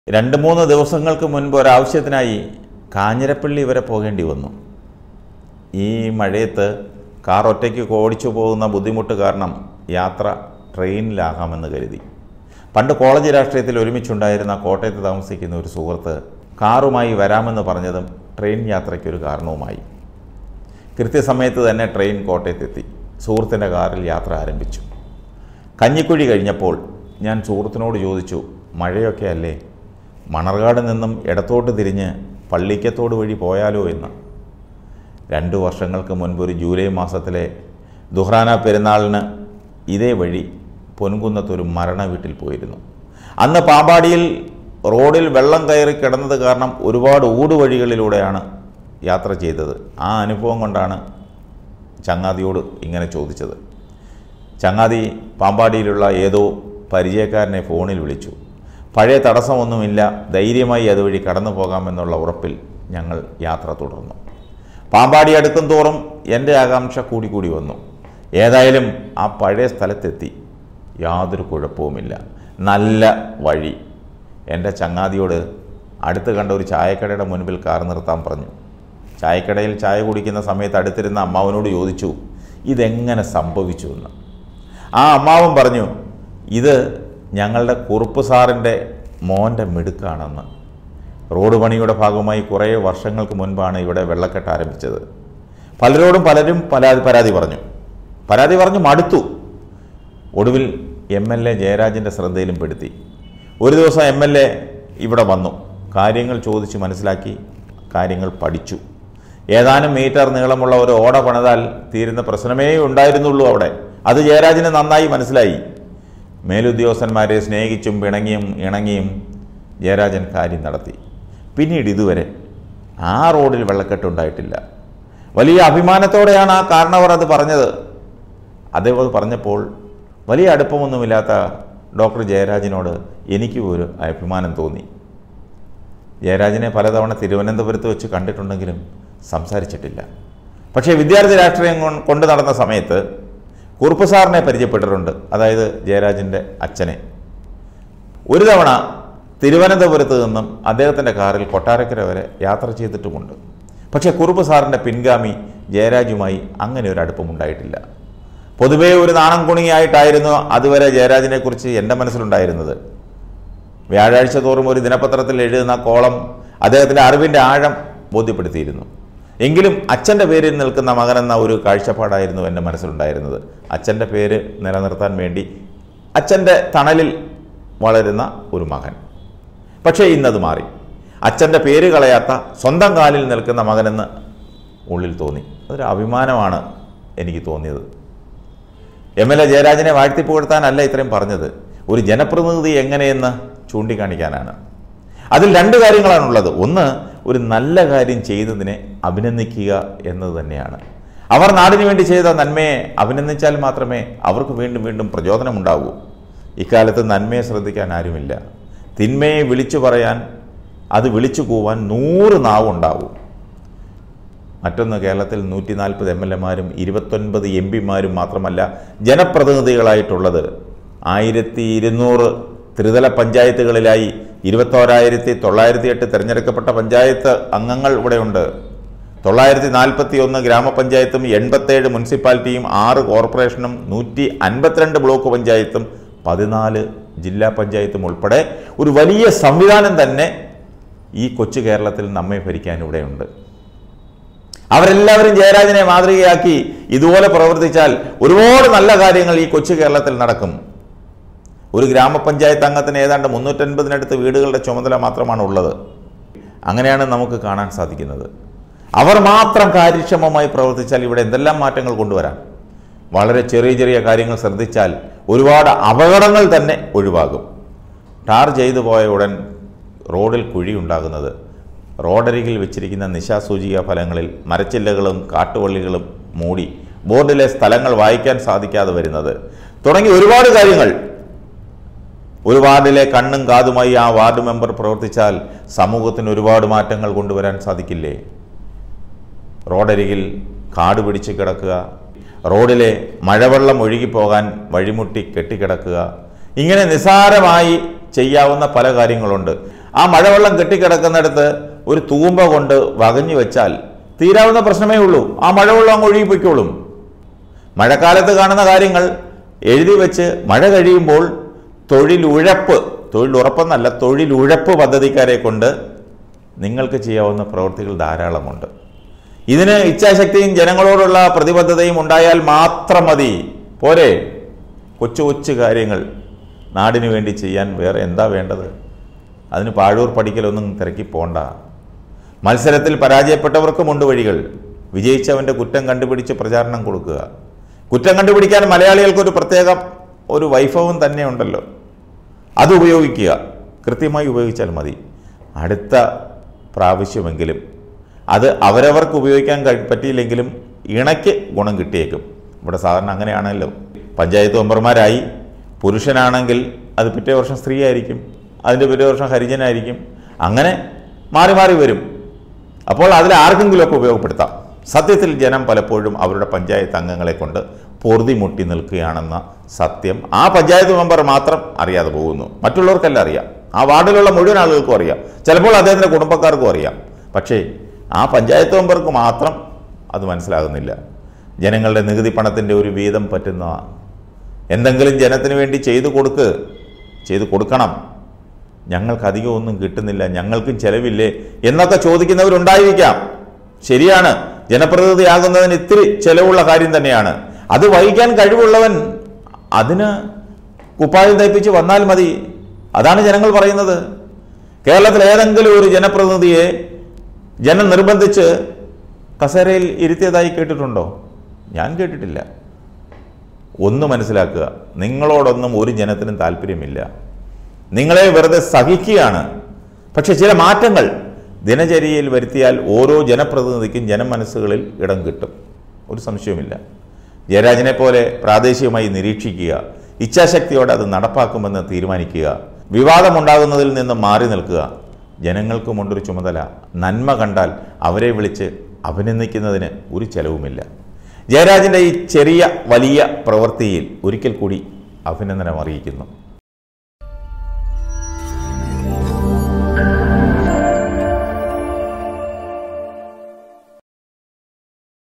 2-3 ദിവസങ്ങൾക്ക് മുൻപ് ഒരാവശ്യത്തിനായി കാഞ്ഞിരപ്പള്ളി വരെ പോകേണ്ടി വന്നു. ഈ മഴയത്ത് കാർ ഒറ്റയ്ക്ക് ഓടിച്ചു പോകുന്ന ബുദ്ധിമുട്ട് കാരണം യാത്ര ട്രെയിനിലാകാമെന്ന് കരുതി. പണ്ട് കോളേജ് രാഷ്ട്രീയത്തിൽ ഒരുമിച്ചുണ്ടായിരുന്ന കോട്ടയത്ത് താമസിക്കുന്ന ഒരു സുഹൃത്ത് കാറുമായി വരാമെന്ന് പറഞ്ഞതും ട്രെയിൻ യാത്രയ്ക്കൊരു കാരണവുമായി. കൃത്യസമയത്ത് തന്നെ ട്രെയിൻ കോട്ടയത്തെത്തി. സുഹൃത്തിൻ്റെ കാറിൽ യാത്ര ആരംഭിച്ചു. കഞ്ഞിക്കുഴി കഴിഞ്ഞപ്പോൾ ഞാൻ സുഹൃത്തിനോട് ചോദിച്ചു, മഴയൊക്കെ അല്ലേ, മണർകാട് നിന്നും ഇടത്തോട്ട് തിരിഞ്ഞ് പള്ളിക്കത്തോട് വഴി പോയാലോ എന്ന്. 2 വർഷങ്ങൾക്ക് മുൻപ് ഒരു ജൂലൈ മാസത്തിലെ ദുഹ്റാന പെരുന്നാളിന് ഇതേ വഴി പൊൻകുന്നത്തൊരു മരണ വീട്ടിൽ പോയിരുന്നു. അന്ന് പാമ്പാടിയിൽ റോഡിൽ വെള്ളം കയറി കിടന്നത് കാരണം ഒരുപാട് ഊടുവഴികളിലൂടെയാണ് യാത്ര ചെയ്തത്. ആ അനുഭവം കൊണ്ടാണ് ചങ്ങാതിയോട് ഇങ്ങനെ ചോദിച്ചത്. ചങ്ങാതി പാമ്പാടിയിലുള്ള ഏതോ പരിചയക്കാരനെ ഫോണിൽ വിളിച്ചു. പഴയ തടസ്സമൊന്നുമില്ല, ധൈര്യമായി അതുവഴി കടന്നു പോകാമെന്നുള്ള ഉറപ്പിൽ ഞങ്ങൾ യാത്ര തുടർന്നു. പാമ്പാടി അടുക്കും തോറും എൻ്റെ ആകാംക്ഷ കൂടി വന്നു. ഏതായാലും ആ പഴയ സ്ഥലത്തെത്തി. യാതൊരു കുഴപ്പവുമില്ല, നല്ല വഴി. എൻ്റെ ചങ്ങാതിയോട് അടുത്ത് കണ്ട ഒരു ചായക്കടയുടെ മുൻപിൽ കാർ നിർത്താൻ പറഞ്ഞു. ചായക്കടയിൽ ചായ കുടിക്കുന്ന സമയത്ത് അടുത്തിരുന്ന അമ്മാവനോട് ചോദിച്ചു, ഇതെങ്ങനെ സംഭവിച്ചു എന്ന്. ആ അമ്മാവൻ പറഞ്ഞു, ഇത് ഞങ്ങളുടെ കുറുപ്പ് സാറിൻ്റെ മോൻ്റെ മിടുക്കാണെന്ന്. റോഡ് പണിയുടെ ഭാഗമായി കുറേ വർഷങ്ങൾക്ക് മുൻപാണ് ഇവിടെ വെള്ളക്കെട്ട് ആരംഭിച്ചത്. പലരും പരാതി പറഞ്ഞു മടുത്തു. ഒടുവിൽ MLA ജയരാജൻ്റെ ശ്രദ്ധയിലും പെടുത്തി. ഒരു ദിവസം MLA ഇവിടെ വന്നു. കാര്യങ്ങൾ ചോദിച്ച് മനസ്സിലാക്കി, കാര്യങ്ങൾ പഠിച്ചു. ഏതാനും മീറ്റർ നീളമുള്ള ഒരു ഓട പണിതാൽ തീരുന്ന പ്രശ്നമേ ഉണ്ടായിരുന്നുള്ളൂ അവിടെ. അത് ജയരാജന് നന്നായി മനസ്സിലായി. മേലുദ്യോഗസ്ഥന്മാരെ സ്നേഹിച്ചും പിണങ്ങിയും ഇണങ്ങിയും ജയരാജൻ കാര്യം നടത്തി. പിന്നീട് ഇതുവരെ ആ റോഡിൽ വെള്ളക്കെട്ടുണ്ടായിട്ടില്ല. വലിയ അഭിമാനത്തോടെയാണ് ആ കാരണവർ അത് പറഞ്ഞത്. അതേപോലെ പറഞ്ഞപ്പോൾ വലിയ അടുപ്പമൊന്നുമില്ലാത്ത ഡോക്ടർ ജയരാജനോട് എനിക്കും ഒരു അഭിമാനം തോന്നി. ജയരാജനെ പലതവണ തിരുവനന്തപുരത്ത് വെച്ച് കണ്ടിട്ടുണ്ടെങ്കിലും സംസാരിച്ചിട്ടില്ല. പക്ഷേ വിദ്യാർത്ഥി രാഷ്ട്രീയം കൊണ്ട് നടന്ന സമയത്ത് കുറുപ്പ് സാറിനെ പരിചയപ്പെട്ടിട്ടുണ്ട്, അതായത് ജയരാജൻ്റെ അച്ഛനെ. ഒരു തവണ തിരുവനന്തപുരത്ത് നിന്നും അദ്ദേഹത്തിൻ്റെ കാറിൽ കൊട്ടാരക്കര വരെ യാത്ര ചെയ്തിട്ടുമുണ്ട്. പക്ഷേ കുറുപ്പ് സാറിൻ്റെ പിൻഗാമി ജയരാജുമായി അങ്ങനെ ഒരു അടുപ്പമുണ്ടായിട്ടില്ല. പൊതുവേ ഒരു നാണം കുണിയായിട്ടായിരുന്നു അതുവരെ ജയരാജനെക്കുറിച്ച് എൻ്റെ മനസ്സിലുണ്ടായിരുന്നത്. വ്യാഴാഴ്ച തോറും ഒരു ദിനപത്രത്തിൽ എഴുതുന്ന കോളം അദ്ദേഹത്തിൻ്റെ അറിവിൻ്റെ ആഴം ബോധ്യപ്പെടുത്തിയിരുന്നു. എങ്കിലും അച്ഛൻ്റെ പേരിൽ നിൽക്കുന്ന മകനെന്ന ഒരു കാഴ്ചപ്പാടായിരുന്നു എൻ്റെ മനസ്സിലുണ്ടായിരുന്നത്. അച്ഛൻ്റെ പേര് നിലനിർത്താൻ വേണ്ടി അച്ഛൻ്റെ തണലിൽ വളരുന്ന ഒരു മകൻ. പക്ഷേ ഇന്നത് മാറി. അച്ഛൻ്റെ പേര് കളയാത്ത സ്വന്തം കാലിൽ നിൽക്കുന്ന മകനെന്ന് ഉള്ളിൽ തോന്നി. അതൊരു അഭിമാനമാണ് എനിക്ക് തോന്നിയത്. MLA ജയരാജനെ വാഴ്ത്തിപ്പുകഴ്ത്താനല്ല ഇത്രയും പറഞ്ഞത്, ഒരു ജനപ്രതിനിധി എങ്ങനെയെന്ന് ചൂണ്ടിക്കാണിക്കാനാണ്. അതിൽ 2 കാര്യങ്ങളാണുള്ളത്. ഒന്ന്, ഒരു നല്ല കാര്യം ചെയ്തതിനെ അഭിനന്ദിക്കുക എന്നത് തന്നെയാണ്. അവർ നാടിനു വേണ്ടി ചെയ്ത നന്മയെ അഭിനന്ദിച്ചാൽ മാത്രമേ അവർക്ക് വീണ്ടും പ്രചോദനമുണ്ടാകൂ. ഇക്കാലത്ത് നന്മയെ ശ്രദ്ധിക്കാൻ ആരുമില്ല. തിന്മയെ വിളിച്ചു പറയാൻ, അത് വിളിച്ചു കൂവാൻ 100 നാവുണ്ടാവും. മറ്റൊന്ന്, കേരളത്തിൽ 140 MLA-മാരും 29 MP-മാരും മാത്രമല്ല ജനപ്രതിനിധികളായിട്ടുള്ളത്. 1200 ത്രിതല പഞ്ചായത്തുകളിലായി 21,908 തിരഞ്ഞെടുക്കപ്പെട്ട പഞ്ചായത്ത് അംഗങ്ങൾ ഇവിടെയുണ്ട്. 941 ഗ്രാമപഞ്ചായത്തും 87 മുനിസിപ്പാലിറ്റിയും 6 കോർപ്പറേഷനും 152 ബ്ലോക്ക് പഞ്ചായത്തും 14 ജില്ലാ പഞ്ചായത്തും ഉൾപ്പെടെ ഒരു വലിയ സംവിധാനം തന്നെ ഈ കൊച്ചു കേരളത്തിൽ നമ്മെ ഭരിക്കാൻ ഇവിടെയുണ്ട്. അവരെല്ലാവരും ജയരാജനെ മാതൃകയാക്കി ഇതുപോലെ പ്രവർത്തിച്ചാൽ ഒരുപാട് നല്ല കാര്യങ്ങൾ ഈ കൊച്ചു കേരളത്തിൽ നടക്കും. ഒരു ഗ്രാമപഞ്ചായത്ത് അംഗത്തിന് ഏതാണ്ട് 350-നടുത്ത് വീടുകളുടെ ചുമതല മാത്രമാണ് ഉള്ളത്. അങ്ങനെയാണ് നമുക്ക് കാണാൻ സാധിക്കുന്നത്. അവർ മാത്രം കാര്യക്ഷമമായി പ്രവർത്തിച്ചാൽ ഇവിടെ എന്തെല്ലാം മാറ്റങ്ങൾ കൊണ്ടുവരാം. വളരെ ചെറിയ കാര്യങ്ങൾ ശ്രദ്ധിച്ചാൽ ഒരുപാട് അപകടങ്ങൾ തന്നെ ഒഴിവാകും. ടാർ ചെയ്തു പോയ ഉടൻ റോഡിൽ കുഴി ഉണ്ടാകുന്നത്, റോഡരികിൽ വെച്ചിരിക്കുന്ന നിശാസൂചിക ഫലങ്ങളിൽ മരച്ചില്ലകളും കാട്ടുവള്ളികളും മൂടി ബോർഡിലെ സ്ഥലങ്ങൾ വായിക്കാൻ സാധിക്കാതെ വരുന്നത് തുടങ്ങി ഒരുപാട് കാര്യങ്ങൾ. ഒരു വാർഡിലെ കണ്ണും കാതുമായി ആ വാർഡ് മെമ്പർ പ്രവർത്തിച്ചാൽ സമൂഹത്തിന് ഒരുപാട് മാറ്റങ്ങൾ കൊണ്ടുവരാൻ സാധിക്കില്ലേ? റോഡരികിൽ കാട് പിടിച്ച് കിടക്കുക, റോഡിലെ മഴവെള്ളം ഒഴുകിപ്പോകാൻ വഴിമുട്ടി കെട്ടിക്കിടക്കുക, ഇങ്ങനെ നിസ്സാരമായി ചെയ്യാവുന്ന പല കാര്യങ്ങളുണ്ട്. ആ മഴവെള്ളം കെട്ടിക്കിടക്കുന്നിടത്ത് ഒരു തൂമ്പ കൊണ്ട് വകഞ്ഞു വെച്ചാൽ തീരാവുന്ന പ്രശ്നമേ ഉള്ളൂ. ആ മഴവെള്ളം അങ്ങ് ഒഴുകിപ്പോയിക്കോളും. മഴക്കാലത്ത് കാണുന്ന കാര്യങ്ങൾ എഴുതി വെച്ച് മഴ കഴിയുമ്പോൾ തൊഴിലുറപ്പെന്നല്ല, തൊഴിലുഴപ്പ് പദ്ധതിക്കാരെ കൊണ്ട് നിങ്ങൾക്ക് ചെയ്യാവുന്ന പ്രവൃത്തികൾ ധാരാളമുണ്ട്. ഇതിന് ഇച്ഛാശക്തിയും ജനങ്ങളോടുള്ള പ്രതിബദ്ധതയും ഉണ്ടായാൽ മാത്രം മതി. പോരെ? കൊച്ചു കൊച്ചു കാര്യങ്ങൾ നാടിനു വേണ്ടി ചെയ്യാൻ വേറെ എന്താ വേണ്ടത്? അതിന് പാഴൂർ പഠിക്കലൊന്നും തിരക്കി പോണ്ട. മത്സരത്തിൽ പരാജയപ്പെട്ടവർക്കുമുണ്ട് വഴികൾ. വിജയിച്ചവൻ്റെ കുറ്റം കണ്ടുപിടിച്ച് പ്രചാരണം കൊടുക്കുക. കുറ്റം കണ്ടുപിടിക്കാൻ മലയാളികൾക്കൊരു പ്രത്യേകം ഒരു വൈഭവം തന്നെ ഉണ്ടല്ലോ. അത് ഉപയോഗിക്കുക. കൃത്യമായി ഉപയോഗിച്ചാൽ മതി. അടുത്ത പ്രാവശ്യമെങ്കിലും അത് അവരവർക്ക് ഉപയോഗിക്കാൻ പറ്റിയില്ലെങ്കിലും ഇണയ്ക്ക് ഗുണം കിട്ടിയേക്കും. ഇവിടെ സാധാരണ അങ്ങനെയാണല്ലോ. പഞ്ചായത്ത് മെമ്പർമാരായി പുരുഷനാണെങ്കിൽ അത് പിറ്റേ വർഷം സ്ത്രീ ആയിരിക്കും, അതിൻ്റെ പിറ്റേ വർഷം ഹരിജനായിരിക്കും, അങ്ങനെ മാറി മാറി വരും. അപ്പോൾ അതിൽ ആർക്കെങ്കിലുമൊക്കെ ഉപയോഗപ്പെടുത്താം. സത്യത്തിൽ ജനം പലപ്പോഴും അവരുടെ പഞ്ചായത്ത് അംഗങ്ങളെ കൊണ്ട് പൊറുതിമുട്ടി നിൽക്കുകയാണെന്ന സത്യം ആ പഞ്ചായത്ത് മെമ്പർ മാത്രം അറിയാതെ പോകുന്നു. മറ്റുള്ളവർക്കെല്ലാം അറിയാം. ആ വാർഡിലുള്ള മുഴുവൻ ആളുകൾക്കും അറിയാം. ചിലപ്പോൾ അദ്ദേഹത്തിൻ്റെ കുടുംബക്കാർക്കും അറിയാം. പക്ഷേ ആ പഞ്ചായത്ത് മെമ്പർക്ക് മാത്രം അത് മനസ്സിലാകുന്നില്ല. ജനങ്ങളുടെ നികുതി പണത്തിൻ്റെ ഒരു വീതം പറ്റുന്ന എന്തെങ്കിലും ജനത്തിന് വേണ്ടി ചെയ്തു കൊടുക്കണം. ഞങ്ങൾക്ക് അധികം ഒന്നും കിട്ടുന്നില്ല, ഞങ്ങൾക്കും ചിലവില്ലേ എന്നൊക്കെ ചോദിക്കുന്നവരുണ്ടായിരിക്കാം. ശരിയാണ്, ജനപ്രതിനിധിയാകുന്നതിന് ഇത്തിരി ചിലവുള്ള കാര്യം തന്നെയാണ്. അത് വഹിക്കാൻ കഴിവുള്ളവൻ അതിന് കുപ്പായം തയ്പ്പിച്ച് വന്നാൽ മതി. അതാണ് ജനങ്ങൾ പറയുന്നത്. കേരളത്തിൽ ഏതെങ്കിലും ഒരു ജനപ്രതിനിധിയെ ജനം നിർബന്ധിച്ച് കസേരയിൽ ഇരുത്തിയതായി കേട്ടിട്ടുണ്ടോ? ഞാൻ കേട്ടിട്ടില്ല. ഒന്ന് മനസ്സിലാക്കുക, നിങ്ങളോടൊന്നും ഒരു ജനത്തിനും താല്പര്യമില്ല. നിങ്ങളെ വെറുതെ സഹിക്കുകയാണ്. പക്ഷെ ചില മാറ്റങ്ങൾ ദിനചര്യയിൽ വരുത്തിയാൽ ഓരോ ജനപ്രതിനിധിക്കും ജനമനസ്സുകളിൽ ഇടം കിട്ടും. ഒരു സംശയവുമില്ല. ജയരാജനെ പോലെ പ്രാദേശികമായി നിരീക്ഷിക്കുക, ഇച്ഛാശക്തിയോടെ അത് നടപ്പാക്കുമെന്ന് തീരുമാനിക്കുക, വിവാദമുണ്ടാകുന്നതിൽ നിന്ന് മാറി നിൽക്കുക. ജനങ്ങൾക്കുമുണ്ടൊരു ചുമതല. നന്മ കണ്ടാൽ അവരെ വിളിച്ച് അഭിനന്ദിക്കുന്നതിന് ഒരു ചെലവുമില്ല. ജയരാജൻ്റെ ഈ ചെറിയ വലിയ പ്രവൃത്തിയിൽ ഒരിക്കൽ കൂടി അഭിനന്ദനം അറിയിക്കുന്നു.